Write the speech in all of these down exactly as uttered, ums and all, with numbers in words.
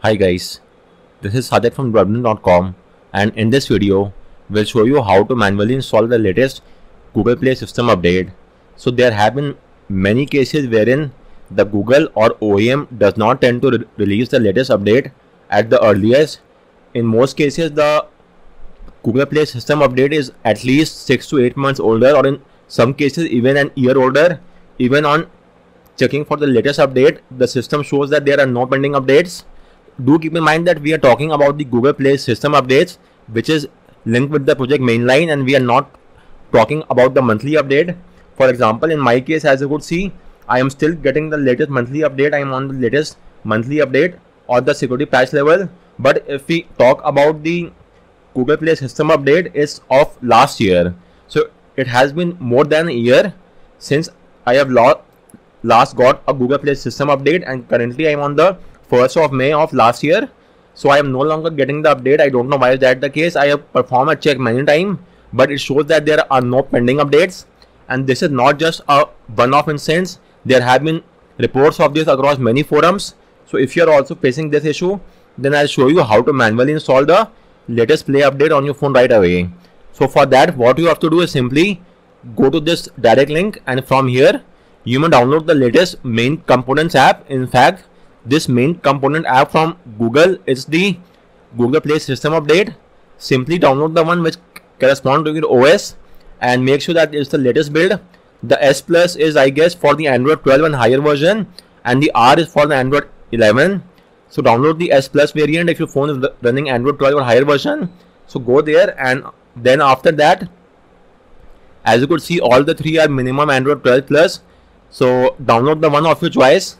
Hi guys, this is Sajid from Dublin dot com, and in this video we'll show you how to manually install the latest Google Play system update. So there have been many cases wherein the Google or O E M does not tend to re release the latest update at the earliest. In most cases the Google Play system update is at least six to eight months older, or in some cases even an year older. Even on checking for the latest update, the system shows that there are no pending updates. Do keep in mind that we are talking about the Google Play system updates, which is linked with the project mainline, and we are not talking about the monthly update. For example, in my case, as you could see, I am still getting the latest monthly update. I am on the latest monthly update or the security patch level. But if we talk about the Google Play system update, it's of last year. So it has been more than a year since I have last got a Google Play system update, and currently I am on the first of May of last year. So I am no longer getting the update. I don't know why is that the case. I have performed a check many times, but it shows that there are no pending updates. And this is not just a one-off instance. There have been reports of this across many forums. So if you are also facing this issue, then I'll show you how to manually install the latest Play update on your phone right away. So for that, what you have to do is simply go to this direct link, and from here you may download the latest main components app. In fact, this main component app from Google is the Google Play system update. Simply download the one which corresponds to your O S and make sure that it's the latest build. The S Plus is, I guess, for the Android twelve and higher version, and the R is for the Android eleven. So download the S Plus variant if your phone is running Android twelve or higher version. So go there, and then after that, as you could see, all the three are minimum Android twelve plus. So download the one of your choice.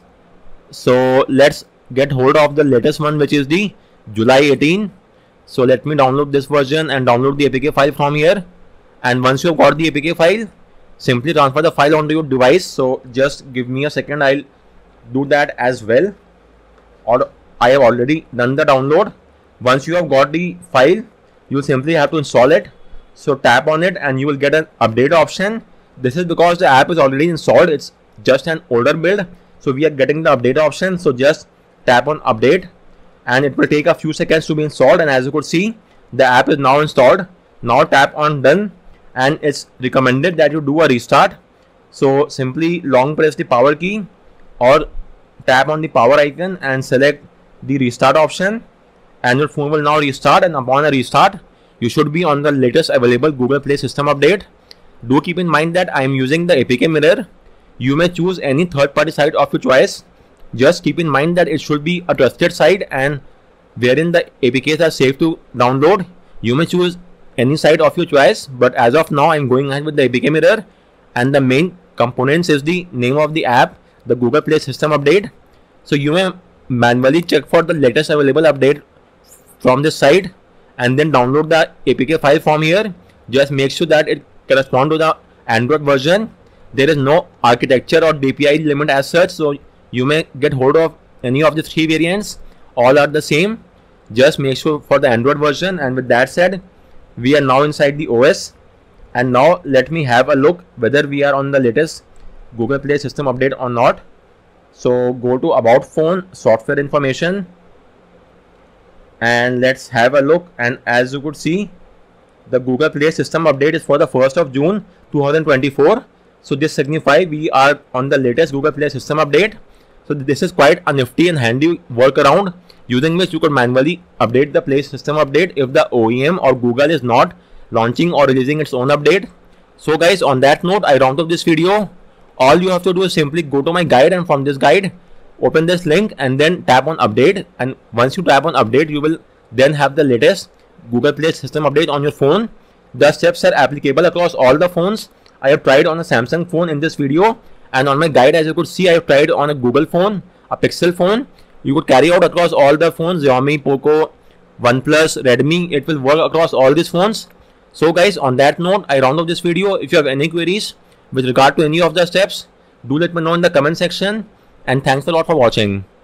So let's get hold of the latest one, which is the July eighteenth. So let me download this version and download the A P K file from here. And once you have got the A P K file, simply transfer the file onto your device. So just give me a second, I'll do that as well. Or I have already done the download. Once you have got the file, you simply have to install it. So tap on it and you will get an update option. This is because the app is already installed. It's just an older build. So we are getting the update option. So just tap on update, and it will take a few seconds to be installed. And as you could see, the app is now installed. Now tap on done, and it's recommended that you do a restart. So simply long press the power key or tap on the power icon and select the restart option, and your phone will now restart. And upon a restart, you should be on the latest available Google Play system update. Do keep in mind that I am using the A P K Mirror. You may choose any third-party site of your choice. Just keep in mind that it should be a trusted site and wherein the A P Ks are safe to download. You may choose any site of your choice, but as of now I am going ahead with the A P K Mirror, and the main components is the name of the app, the Google Play system update. So you may manually check for the latest available update from this site and then download the A P K file from here. Just make sure that it corresponds to the Android version. There is no architecture or D P I limit as such, so you may get hold of any of the three variants. All are the same. Just make sure for the Android version. And with that said, we are now inside the O S, and now let me have a look whether we are on the latest Google Play system update or not. So go to about phone, software information, and let's have a look. And as you could see, the Google Play system update is for the first of June two thousand twenty-four. So this signifies we are on the latest Google Play system update. So this is quite a nifty and handy workaround using which you could manually update the Play system update if the O E M or Google is not launching or releasing its own update. So guys, on that note, I round up this video. All you have to do is simply go to my guide, and from this guide, open this link and then tap on update. And once you tap on update, you will then have the latest Google Play system update on your phone. The steps are applicable across all the phones. I have tried on a Samsung phone in this video, and on my guide, as you could see, I have tried on a Google phone, a Pixel phone. You could carry out across all the phones, Xiaomi, Poco, OnePlus, Redmi. It will work across all these phones. So guys, on that note, I round up this video. If you have any queries with regard to any of the steps, do let me know in the comment section, and thanks a lot for watching.